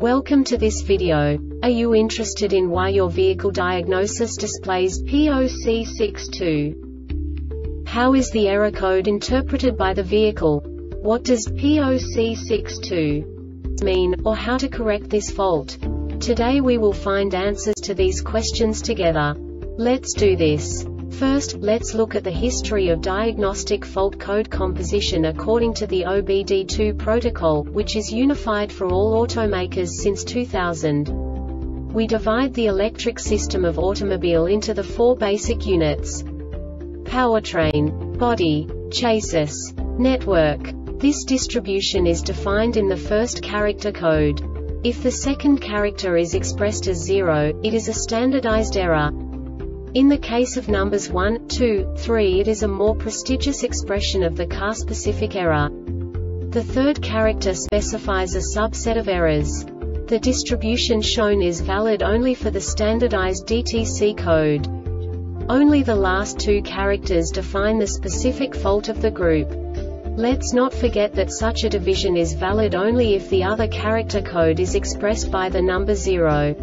Welcome to this video. Are you interested in why your vehicle diagnosis displays P0662? How is the error code interpreted by the vehicle? What does P0662 mean, or how to correct this fault? Today we will find answers to these questions together. Let's do this. First, let's look at the history of diagnostic fault code composition according to the OBD2 protocol, which is unified for all automakers since 2000. We divide the electric system of automobile into the four basic units: powertrain, body, chassis, network. This distribution is defined in the first character code. If the second character is expressed as 0, it is a standardized error. In the case of numbers 1, 2, 3, it is a more prestigious expression of the car-specific error. The third character specifies a subset of errors. The distribution shown is valid only for the standardized DTC code. Only the last two characters define the specific fault of the group. Let's not forget that such a division is valid only if the other character code is expressed by the number 0.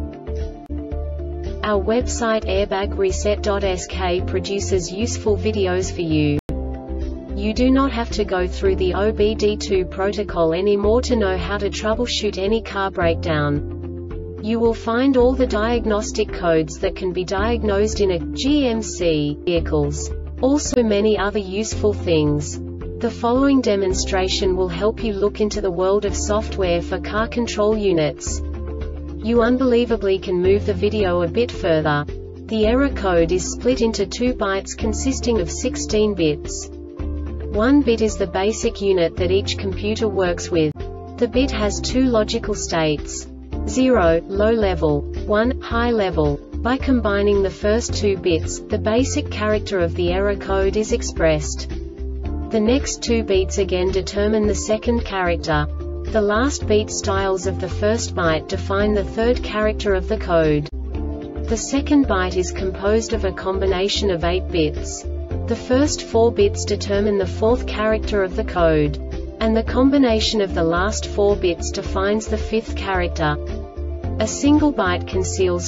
Our website airbagreset.sk produces useful videos for you. You do not have to go through the OBD2 protocol anymore to know how to troubleshoot any car breakdown. You will find all the diagnostic codes that can be diagnosed in a GMC vehicles. Also many other useful things. The following demonstration will help you look into the world of software for car control units. You unbelievably can move the video a bit further. The error code is split into 2 bytes consisting of 16 bits. 1 bit is the basic unit that each computer works with. The bit has 2 logical states: 0, low level, 1, high level. By combining the first 2 bits, the basic character of the error code is expressed. The next 2 beats again determine the second character. The last beat styles of the first byte define the third character of the code. The second byte is composed of a combination of 8 bits. The first 4 bits determine the fourth character of the code. And the combination of the last 4 bits defines the fifth character. A single byte conceals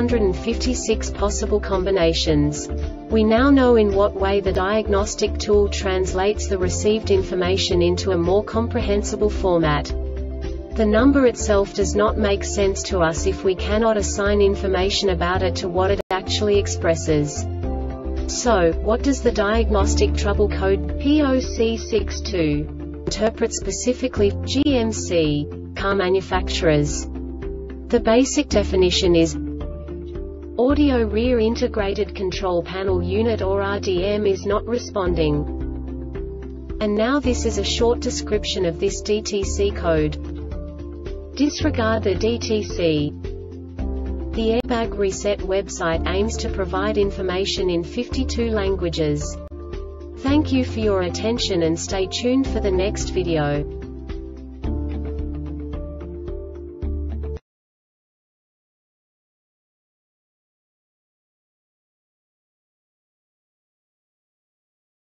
256 possible combinations. We now know in what way the diagnostic tool translates the received information into a more comprehensible format. The number itself does not make sense to us if we cannot assign information about it to what it actually expresses. So, what does the diagnostic trouble code P0662 interpret specifically for GMC car manufacturers? The basic definition is: Audio Rear Integrated Control Panel Unit or RDM is not responding. And now this is a short description of this DTC code. Disregard the DTC. The Airbag Reset website aims to provide information in 52 languages. Thank you for your attention and stay tuned for the next video.